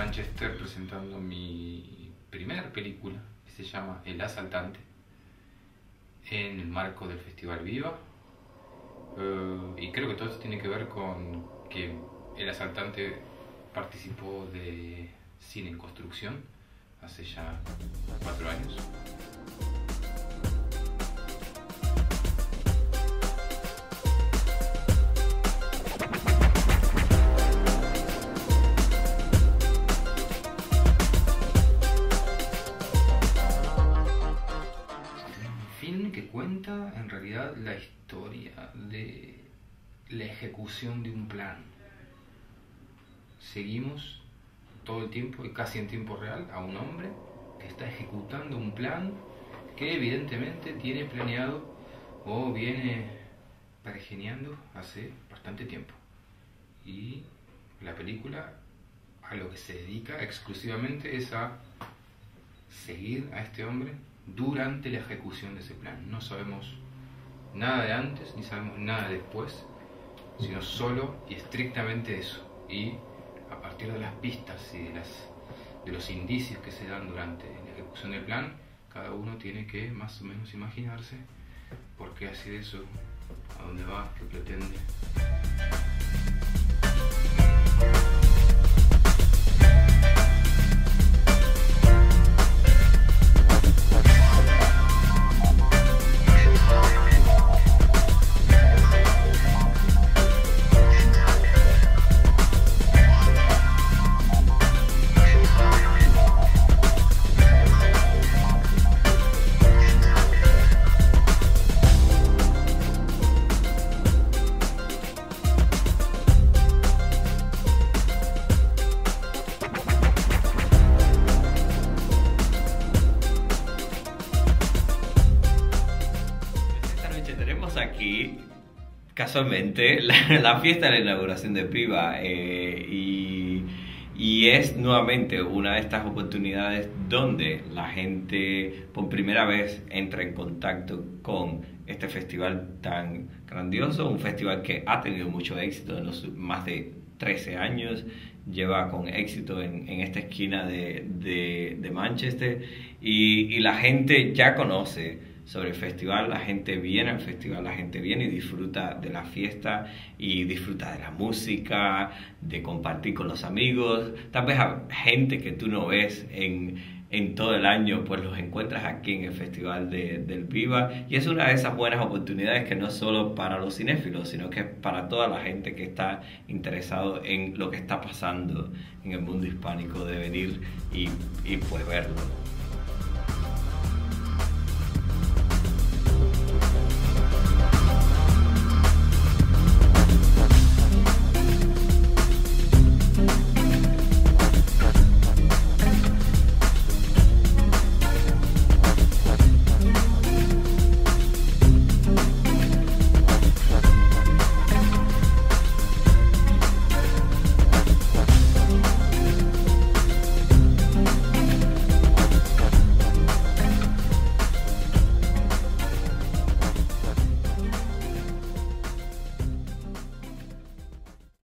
Manchester presentando mi primer película, que se llama El Asaltante, en el marco del Festival Viva. Y creo que todo esto tiene que ver con que El Asaltante participó de Cine en Construcción hace ya 4 años. Que cuenta en realidad la historia de la ejecución de un plan. Seguimos todo el tiempo y casi en tiempo real a un hombre que está ejecutando un plan que evidentemente tiene planeado o viene pergeñando hace bastante tiempo. Y la película a lo que se dedica exclusivamente es a seguir a este hombre durante la ejecución de ese plan. No sabemos nada de antes ni sabemos nada de después, sino solo y estrictamente eso. Y a partir de las pistas y de los indicios que se dan durante la ejecución del plan, cada uno tiene que más o menos imaginarse por qué hace eso, a dónde va, qué pretende. Aquí casualmente la fiesta de la inauguración de Viva y es nuevamente una de estas oportunidades donde la gente por primera vez entra en contacto con este festival tan grandioso, un festival que ha tenido mucho éxito en los más de 13 años, lleva con éxito en esta esquina de Manchester y la gente ya conoce sobre el festival, la gente viene al festival, la gente viene y disfruta de la fiesta y disfruta de la música, de compartir con los amigos. Tal vez a gente que tú no ves en todo el año, pues los encuentras aquí en el Festival del Viva, y es una de esas buenas oportunidades que no es solo para los cinéfilos, sino que es para toda la gente que está interesado en lo que está pasando en el mundo hispánico, de venir y pues verlo.